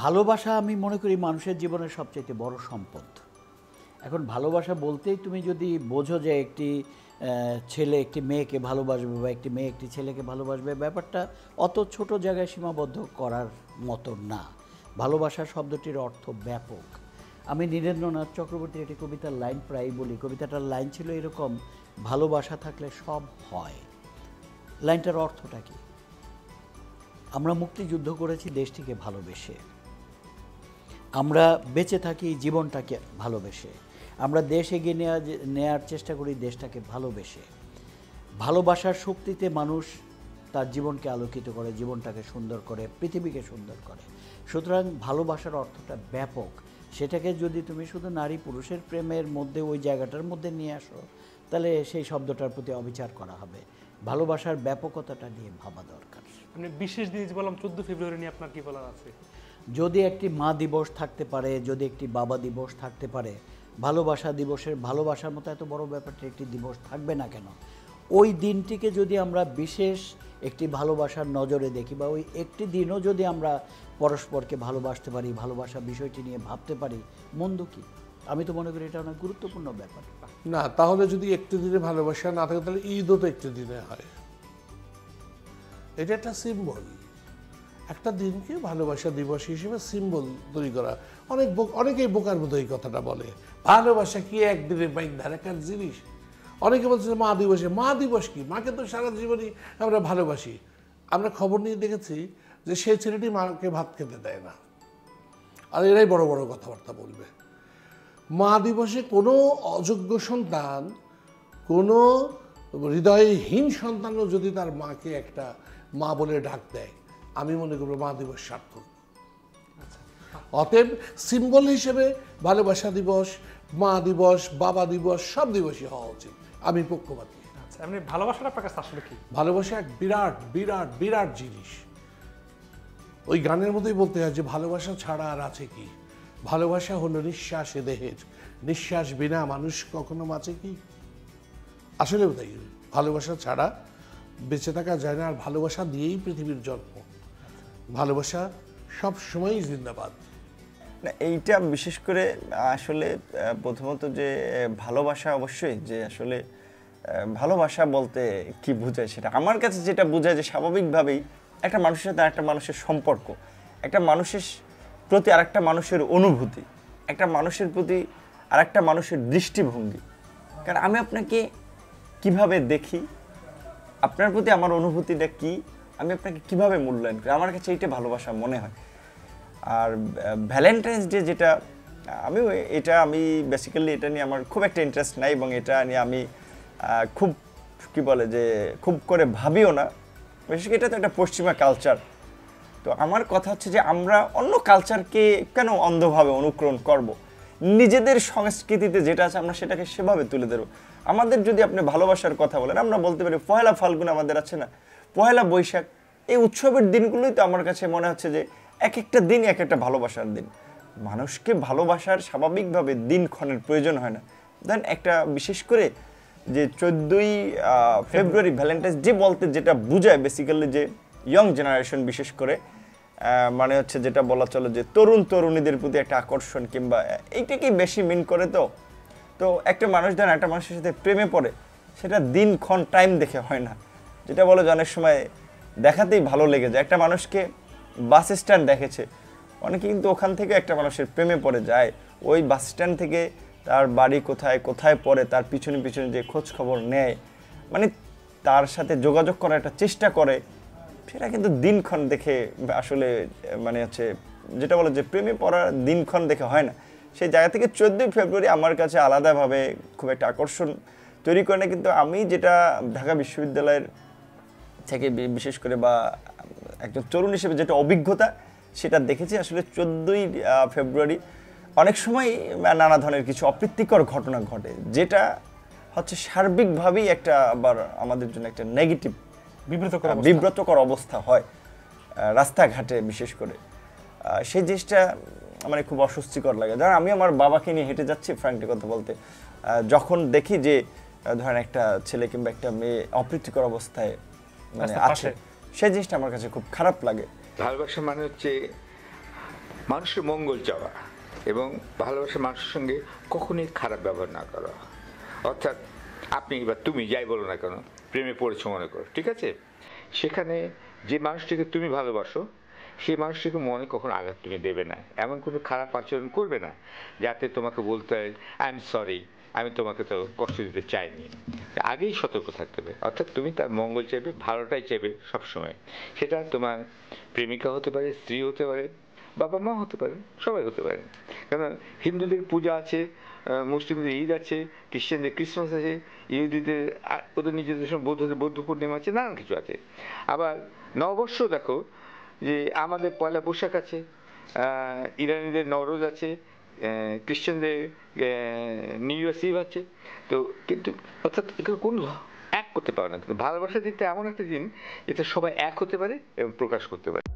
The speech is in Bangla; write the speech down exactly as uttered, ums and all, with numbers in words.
ভালোবাসা আমি মনে করি মানুষের জীবনের সবচেয়ে বড় সম্পদ। এখন ভালোবাসা বলতেই তুমি যদি বোঝো যে একটি ছেলে একটি মেয়েকে ভালোবাসবে বা একটি মেয়ে একটি ছেলেকে ভালোবাসবে, ব্যাপারটা অত ছোট জায়গায় সীমাবদ্ধ করার মতো না। ভালোবাসা শব্দটির অর্থ ব্যাপক। আমি নীরেন্দ্রনাথ চক্রবর্তীর একটি কবিতার লাইন প্রায় বলি। কবিতাটার লাইন ছিল এরকম, ভালোবাসা থাকলে সব হয়। লাইনটার অর্থটা কি? আমরা মুক্তিযুদ্ধ করেছি দেশটিকে ভালোবেসে, আমরা বেঁচে থাকি জীবনটাকে ভালোবেসে, আমরা দেশ এগিয়ে নেওয়া নেওয়ার চেষ্টা করি দেশটাকে ভালোবেসে। ভালোবাসার শক্তিতে মানুষ তার জীবনকে আলোকিত করে, জীবনটাকে সুন্দর করে, পৃথিবীকে সুন্দর করে। সুতরাং ভালোবাসার অর্থটা ব্যাপক। সেটাকে যদি তুমি শুধু নারী পুরুষের প্রেমের মধ্যে ওই জায়গাটার মধ্যে নিয়ে আসো, তাহলে সেই শব্দটার প্রতি অবিচার করা হবে। ভালোবাসার ব্যাপকতাটা নিয়ে ভাবা দরকার। মানে বিশেষ দিন বললাম চোদ্দ ফেব্রুয়ারি নিয়ে আপনার কি বলার আছে? যদি একটি মা দিবস থাকতে পারে, যদি একটি বাবা দিবস থাকতে পারে, ভালোবাসা দিবসের ভালোবাসার মতো এত বড় ব্যাপারটা একটি দিবস থাকবে না কেন? ওই দিনটিকে যদি আমরা বিশেষ একটি ভালোবাসার নজরে দেখি, বা ওই একটি দিনও যদি আমরা পরস্পরকে ভালোবাসতে পারি, ভালোবাসা বিষয়টি নিয়ে ভাবতে পারি, মন্দ কি? আমি তো মনে করি এটা অনেক গুরুত্বপূর্ণ ব্যাপার। না, তাহলে যদি একটি দিনে ভালোবাসা না থাকে তাহলে ঈদও তো একটি দিনে হয়। এটা একটা সিম্বল। একটা দিনকে ভালোবাসা দিবস হিসেবে সিম্বল তৈরি করা। অনেক অনেকেই বোকার মতো এই কথাটা বলে, ভালোবাসা কি একদিনের বাইক ধারাকার জিনিস। অনেকে বলছে মা দিবসে, মা দিবস কি? মাকে তো সারা জীবনই আমরা ভালোবাসি। আমরা খবর নিয়ে দেখেছি যে সেই ছেলেটি মাকে ভাত খেতে দেয় না, আর এরাই বড় বড় কথাবার্তা বলবে। মা দিবসে কোনো অযোগ্য সন্তান, কোনো হৃদয়হীন সন্তানও যদি তার মাকে একটা মা বলে ডাক দেয়, আমি মনে করবো মা দিবস সার্থক। অতএব সিম্বল হিসেবে ভালোবাসা দিবস, মা দিবস, বাবা দিবস সব দিবসই হওয়া উচিত। আমি পক্ষপাতী। আচ্ছা, এমনি ভালোবাসাটা আপনার কাছে আসলে কি? ভালোবাসা এক বিরাট বিরাট বিরাট জিনিস। ওই গানের মধ্যেই বলতে হয় যে ভালোবাসা ছাড়া আর আছে কি? ভালোবাসা হলো নিঃশ্বাস এ দেহের, নিঃশ্বাস বিনা মানুষ কখনো বাঁচে কি? আসলে তাই, ভালোবাসা ছাড়া বেঁচে থাকা যায় না। আর ভালোবাসা দিয়েই পৃথিবীর জন্ম। ভালোবাসা সব সময়ই জিন্দাবাদ। না, এইটা বিশেষ করে আসলে প্রথমত যে ভালোবাসা, অবশ্যই যে আসলে ভালোবাসা বলতে কি বোঝায় সেটা আমার কাছে যেটা বোঝায় যে স্বাভাবিকভাবেই একটা মানুষের সাথে আরেকটা মানুষের সম্পর্ক, একটা মানুষের প্রতি আরেকটা মানুষের অনুভূতি, একটা মানুষের প্রতি আরেকটা মানুষের দৃষ্টিভঙ্গি। কারণ আমি আপনাকে কিভাবে দেখি, আপনার প্রতি আমার অনুভূতিটা কি, আমি আপনাকে কিভাবে মূল্যায়ন করি, আমার কাছে এইটা ভালোবাসা মনে হয়। আর ভ্যালেন্টাইন্স ডে যেটা, আমি এটা আমি বেসিক্যালি এটা নিয়ে আমার খুব একটা ইন্টারেস্ট নাই, এবং এটা নিয়ে আমি খুব কি বলে যে খুব করে ভাবিও না। বিশেষ করে এটা তো একটা পশ্চিমা কালচার। তো আমার কথা হচ্ছে যে আমরা অন্য কালচারকে কেন অন্ধভাবে অনুকরণ করব? নিজেদের সংস্কৃতিতে যেটা আছে আমরা সেটাকে সেভাবে তুলে ধরব। আমাদের যদি আপনি ভালোবাসার কথা বলেন, আমরা বলতে পারি পয়লা ফাল্গুন আমাদের আছে না, পয়লা বৈশাখ, এই উৎসবের দিনগুলোই তো আমার কাছে মনে হচ্ছে যে এক একটা দিন এক একটা ভালোবাসার দিন। মানুষকে ভালোবাসার স্বাভাবিকভাবে দিনক্ষণের প্রয়োজন হয় না। দেন একটা বিশেষ করে যে চোদ্দোই ফেব্রুয়ারি ভ্যালেন্টাইন্স ডে বলতে যেটা বোঝায় বেসিক্যালি যে ইয়ং জেনারেশন, বিশেষ করে মানে হচ্ছে যেটা বলা চলে যে তরুণ তরুণীদের প্রতি একটা আকর্ষণ, কিংবা এইটাকেই বেশি মিন করে। তো তো একটা মানুষ ধরেন একটা মানুষের সাথে প্রেমে পড়ে, সেটা দিনক্ষণ টাইম দেখে হয় না। যেটা বলে যে অনেক সময় দেখাতেই ভালো লেগে যায়। একটা মানুষকে বাস স্ট্যান্ড দেখেছে, অনেকে কিন্তু ওখান থেকে একটা মানুষের প্রেমে পড়ে যায়। ওই বাস স্ট্যান্ড থেকে তার বাড়ি কোথায় কোথায় পড়ে তার পিছনে পিছনে যে খোঁজ খবর নেয়, মানে তার সাথে যোগাযোগ করার একটা চেষ্টা করে, সেটা কিন্তু দিনক্ষণ দেখে আসলে মানে হচ্ছে যেটা বলে যে প্রেমে পড়ার দিনক্ষণ দেখে হয় না। সেই জায়গা থেকে চোদ্দোই ফেব্রুয়ারি আমার কাছে আলাদাভাবে খুব একটা আকর্ষণ তৈরি করে না। কিন্তু আমি যেটা ঢাকা বিশ্ববিদ্যালয়ের থেকে বিশেষ করে বা একজন তরুণ হিসেবে যেটা অভিজ্ঞতা সেটা দেখেছি, আসলে চোদ্দোই ফেব্রুয়ারি অনেক সময় নানা ধরনের কিছু অপ্রীতিকর ঘটনা ঘটে, যেটা হচ্ছে সার্বিকভাবেই একটা আবার আমাদের জন্য একটা নেগেটিভ বিব্রতকর বিব্রতকর অবস্থা হয় রাস্তাঘাটে। বিশেষ করে সেই জিনিসটা মানে খুব অস্বস্তিকর লাগে। ধরেন আমি আমার বাবাকে নিয়ে হেঁটে যাচ্ছি, ফ্র্যাঙ্কলি কথা বলতে, যখন দেখি যে ধরেন একটা ছেলে কিংবা একটা মেয়ে অপ্রীতিকর অবস্থায় মানে আছে, সেই জিনিসটা আমার কাছে খুব খারাপ লাগে। ভালোবাসা মানে হচ্ছে মানুষের মঙ্গল চাওয়া এবং ভালোবাসার মানুষের সঙ্গে কখনোই খারাপ ব্যবহার না করা। অর্থাৎ আপনি বা তুমি যাই বলো না কেন, প্রেমে পড়েছো মনে করো, ঠিক আছে, সেখানে যে মানুষটিকে তুমি ভালোবাসো সেই মানুষটিকে মনে কখনো আঘাত তুমি দেবে না, এমন কোনো খারাপ আচরণ করবে না যাতে তোমাকে বলতে হয় আই এম সরি, আমি তোমাকে তো কষ্ট দিতে চাইনি। আগেই সতর্ক থাকতে হবে, অর্থাৎ তুমি তার মঙ্গল চাইবে, ভালোটাই চাইবে সবসময়। সেটা তোমার প্রেমিকা হতে পারে, স্ত্রী হতে পারে, বাবা মা হতে পারে, সবাই হতে পারে। কারণ হিন্দুদের পূজা আছে, মুসলিমদের ঈদ আছে, খ্রিস্টানদের ক্রিসমাস আছে, ইহুদিদের আ- ওদের নিজেদের সব, বৌদ্ধদের বৌদ্ধ পূর্ণিমা আছে, নানান কিছু আছে। আবার নববর্ষ দেখো যে আমাদের পয়লা বৈশাখ আছে, আহ, ইরানিদের নওরোজ আছে, আহ, খ্রিস্টানদের নিউ ইয়ার্স ইভ আছে। তো কিন্তু অর্থাৎ এগুলো কোন এক করতে পারে না, কিন্তু ভালোবাসা দিতে এমন একটা দিন যেটা সবাই এক হতে পারে এবং প্রকাশ করতে পারে।